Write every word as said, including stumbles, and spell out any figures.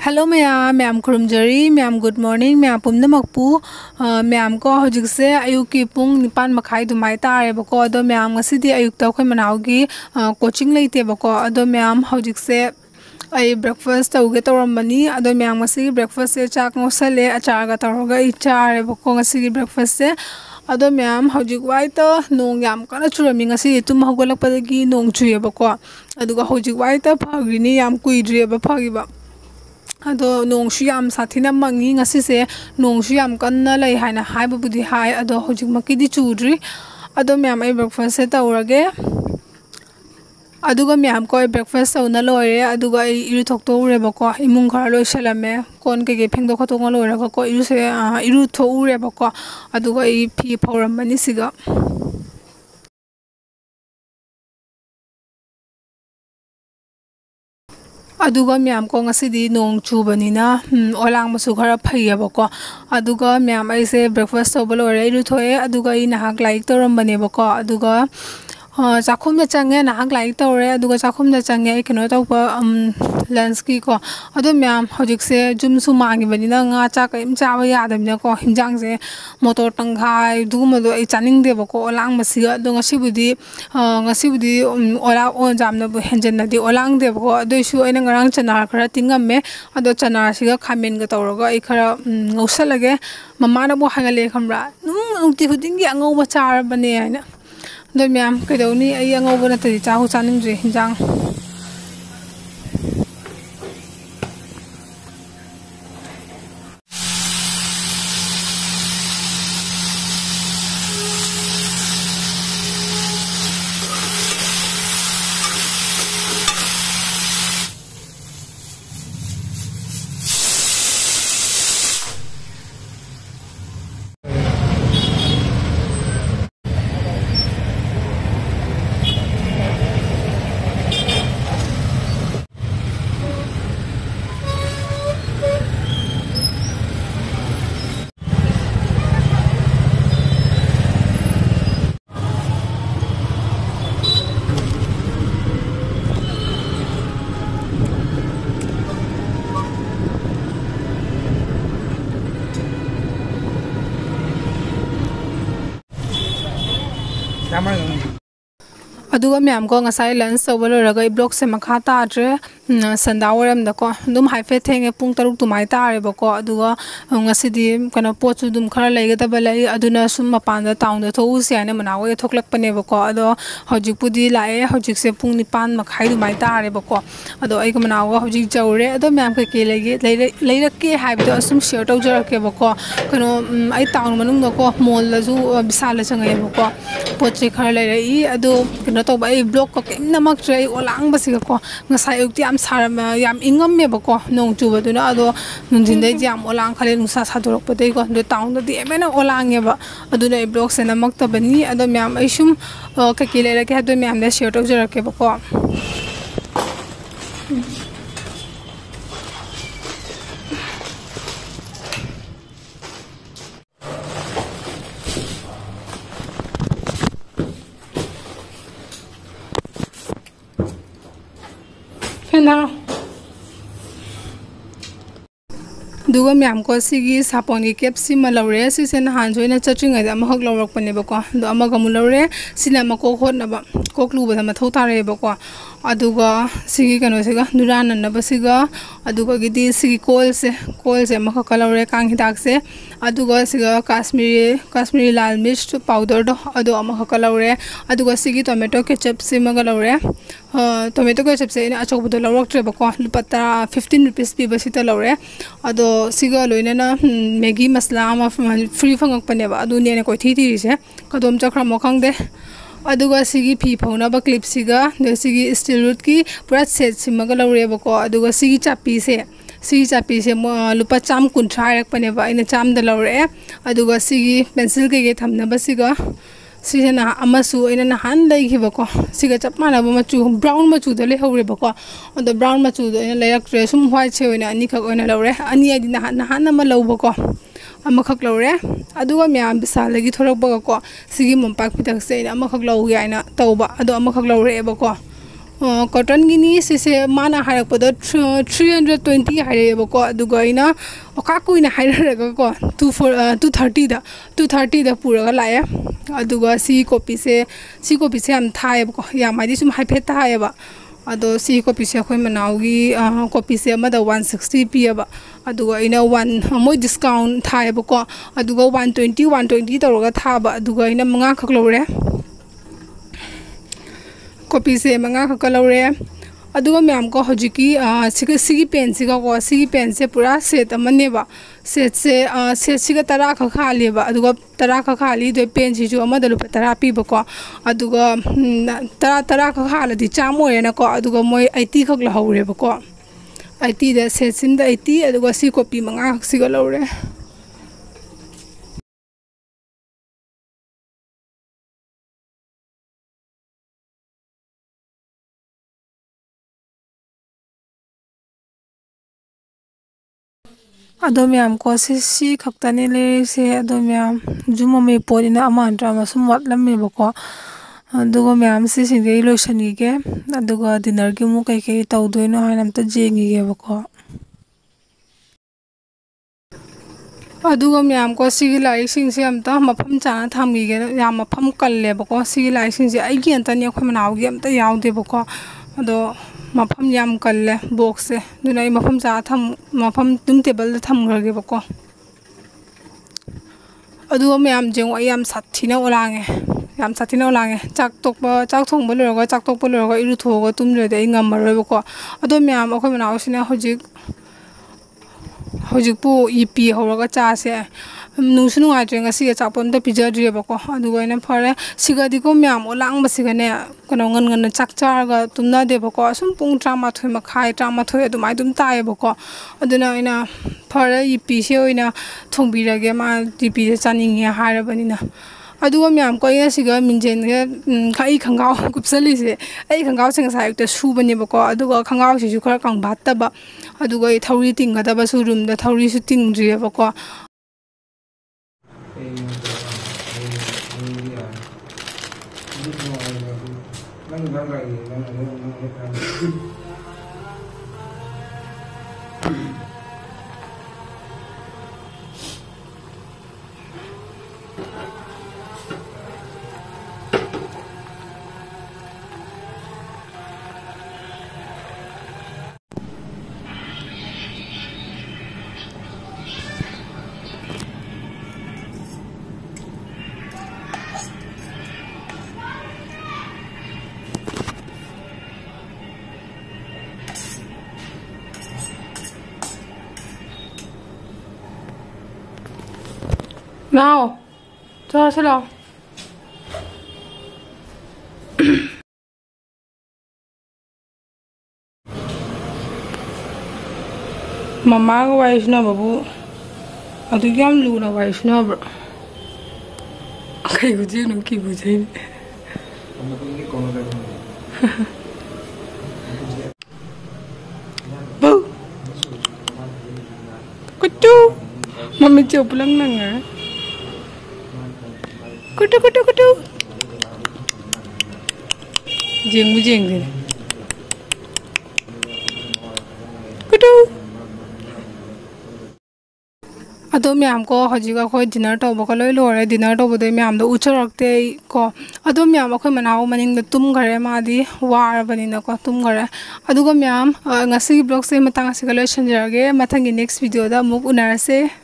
Hello ma'am ma'am खुरुमजरी ma'am good morning ma'am पुमनमकपू ma'am को हजिकसे अयुकी पुंग निपान मखाई दुमाई तारेबको अदो ma'am ngasidi ayukta akhoi manawgi coaching leitebako ado ma'am हजिकसे आई ब्रेकफास्ट तौगे तौरमबनी अदो मैम ngasi ब्रेकफास्ट से चाक ngosale achar ga tawruga I charebako ngasi breakfast से अदो मैम हजिक वाइता नोंग याम kana churami ngasi tum hogolakpadagi nong chuyebako aduga hojik waita phagrini yam kuidreba phagiba अदो नोंगसु याम साथिना मंगी ngasi से नोंगसु याम कन्ना लै हाइना हाइबबुदि हाइ अदो हजिक मकिदि चुद्रि अदो मैम आई ब्रेकफास्ट से तौरगे अदुगा मैम को ब्रेकफास्ट तौना लोइरे अदुगा इरु थोक्तोरेबको इमुंग खरा लोइसलमे कोन के के फेंगदो खतोंगा लोइरगा को इरु से इरु थोउरेबको अदुगा इ फि फौरमबनि सिगा अदुगा मैम को ngasidi nong chubani na olang masu khara phayabako aduga ma'am aise breakfast tobalo re iru thoe aduga I nahak like torambane bako aduga चाखुम दा चंगे नाहक लाइक तौरे अदुगा चाखुम दा चंगे कनो तौपा लंच की को अदो मैम हजिक से जुमसु मांगी बनिना nga चा कइम चाबा यादमना को हिंजांग से मोटर टंगाई दुगुमदो I चानिंग देबको ओलांग मसिगा अदो ngasiबुदि ngasiबुदि ओला ओ जामना बु हेंजनदि ओलांग देबको अदोइसु अइना ngarang चना खरा तिंगमे अदो चना सिगा खामेन ग तौरगा I खरा ngौसलगे ममाना बु हांगले खमरा नुंगति हुदिंगी अंगौबा चारबने आइना दो मैम कदौनी आई अंगौबा नतदि चाहु चानिंग्रे हिंजांग अदुगा मैम को ngасai lunch तौबलोरगा ब्लॉक से मखा ताद्रे संदावरम दको दुम हाइफे थेंगे पुंग तरुक तुमाई तारेबको अदुगा ngасidi कनो पोचु दुम खरा लेगदब लै अदुना सुम मपान टाउन द थोउसे आने मनावे थोकलकपनेबको अदो हजिकपुदि लाए हजिक से पुंग निपान मखाई दुमाई तारेबको अदो आई मनावा हजिक जौरे अदो मैम के के लेगे लेरके हाइबदो असुम शेयर तौजरकेबको कनो आई टाउन मनुंग दको मॉल लजु बिसाल चंगेबको पोचे खरा लेरई अदो कनो तौबा आई ब्लॉक को केम नमक ट्रे ओलांग बसिगको ngасai ukti am saram yam ingam mebako nong chubaduna ado nunjindai jam olang khale nusa sadorok padai ko do town do emena olang eba aduna blog se namak tabani ado myam aisum kakile ra ke do myam da share to jara ke bako Hello. दुगा ma'am को सिगी सापोन की cap SIM लौरे सिसे नहान जोइना चट्रिंग दा महक लौरकपने बको दो अमग मु लौरे सिना मको होनबा कोकलुबा दा मथौ तारे बको अदुगा सिगी कनो सिगा दुरान न बसिगा अदुगा गिदी सिगी कोल से कोल से मख कलौरे कांग हिदाक से अदुगा सिगा काश्मीरी काश्मीरी लाल मिर्च पाउडर दो अदो अमख कलौरे अदुगा सिगी टोमेटो केचप सिमग लौरे टोमेटो केचप से इन अचोबदो लौरक्ट्रे बको लुपता fifteen rupees पी बसिता लौरे अदो सिगा लोइना मैगी मसला अमा फ्री फंगकपनेबा अदुने कोइ थी थी से कदम चखरा मखंगदे अदुगा सिगी फी फौनाबा क्लिप सिगा दे सिगी स्टील रूट की पूरा सेट सिमगा लौरेबको अदुगा सिगी चापी से सिगी चापी से लुपा चाम कुंथ्रा रखपनेबा इन चाम द लौरे अदुगा सिगी पेंसिल के के थमनबा सिगा सिसे ना अमसु इन नहान लैखिबको सिगा चप मानब मचु ब्राउन मचु द लेहौरेबको अदो ब्राउन मचु द इन लेरक्ट्रे सुम व्हाइट से ओइना अनि खक ओइना लौरे अनि आदि नहान नहान म लौबको अमखक लौरे अदुगा म्याम बिसालगी थोरकबको सिगी मोमपाक पितक से अमखक लौगे आइना तौबा अदो अमखक लौरेबको cotton gini sise mana harak pada three hundred twenty hare bako aduga ina okaku ina hairaga ko two for two thirty da two thirty da puraga lae aduga si copy se si copy se am thai bako ya mai di sum haiphet thai ba ado si copy se khoi manaugi copy se ma da one sixty pi ba aduga ina one moi discount thai bako aduga one twenty one twenty tawraga tha ba aduga ina manga khak lore copy se manga khak lore aduga myam ko hojiki sigi sigi pen siga ko sigi pen se pura set amane ba set se set siga tara kha khali ba aduga tara kha khali de pen si ju amada lu tara pi ba ko aduga tara tara kha khala di chamoy na ko aduga moi eighty khak la hore ba ko eighty da set sim da eighty aduga si copy manga khak siga lore adomiam ko si si khaktani le se adomiam juma me podina amantra masum watlam me bako adugo miam si singei loshani ge adugo dinner gi mu kai kai tawdoino hanam ta jengi ge bako adugo miam ko si lai sing se am ta mafam chana thamgi ge ya mafam kalle bako si lai sing se ai gi antani khomnaw gi am ta yawde bako ado mafam yam kalle box se dunai mafam cha tham mafam tum table tham grage bako adu myam jeng yam sathina olange yam sathina olange chak tok ba chak thong ba lorga chak tok ba lorga iru thoga tum le dei ngam maroi bako adu myam akhoi manaw sine hojik hojik pu ep horaga cha se nungsu nungai trenga siga chapon da pizza dre bako adu goina phare siga diko myam olang ba siga ne kono ngan ngan chak char ga tumna de bako sum pung trama thoi ma khai trama thoi adu mai dum tai bako aduna ina phare ep se oina thongbi rage ma ep se chaning ya hara banina aduga myam ko ina siga minjen ge khai khangau kupsali se ai khangau sing sa ekta su bani bako aduga khangau si ju khara kang bhat ta ba aduga thauri ting ga da ba su room da thauri su ting dre bako Nào, cho sẽ nào. Mama ko Vaishnav babu. Adu yam lu na Vaishnav. Kai guje no ki guje. Bu. Kutu. Mami chop lang nang ah. Kutu kutu kutu. Jeng bu jeng din. Kutu. Ado myam ko hojiga khoi dinner to ba ko loi lore dinner to bodoi myam do ucharakte ko ado myam khoi manaw maning da tum gare ma di war bani na ko tum gare aduga myam ngasi blog se matang se loi sanjage mathangi next video da muk unarase.